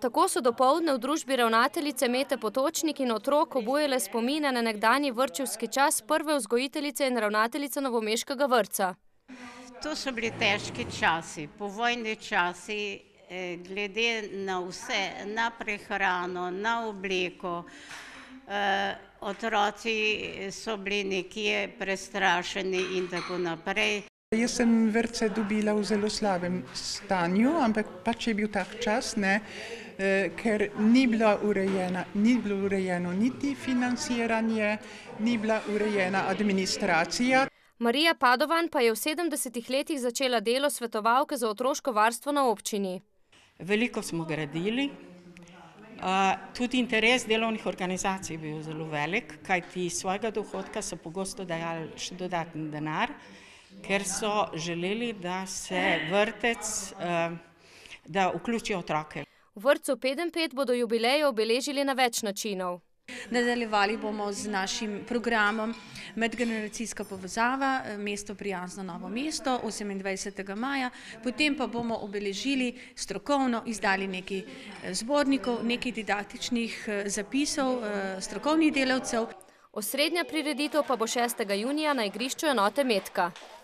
Tako so dopoldne v družbi ravnateljice Mete Potočnik in otrok obujale spomine na nekdanji vrtčevski čas prve vzgojiteljice in ravnateljice novomeškega vrtca. To so bili težki časi, povojni časi, glede na vse, na prehrano, na obleko. Otroci so bili nekje prestrašeni in tako naprej. Jaz sem vrtce dobila v zelo slabem stanju, ampak pač je bil tak čas, ker ni bilo urejeno niti financiranje, ni bila urejena administracija. Marija Padovan pa je v 70 letih začela delo svetovalke za otroško varstvo na občini. Veliko smo gradili, tudi interes delovnih organizacij je bil zelo velik, kajti iz svojega dohodka so pogosto dajali še dodatni denar, ker so želeli, da se vrtec, da vključijo otroke. V vrtcu 5x5 bodo jubileje obeležili na več načinov. Nadaljevali bomo z našim programom Medgeneracijska povezava, mesto prijazno Novo mesto, 28. maja. Potem pa bomo obeležili strokovno, izdali nekaj zbornikov, nekaj didaktičnih zapisov strokovnih delavcev. Osrednja prireditev pa bo 6. junija na igrišču enote Metka.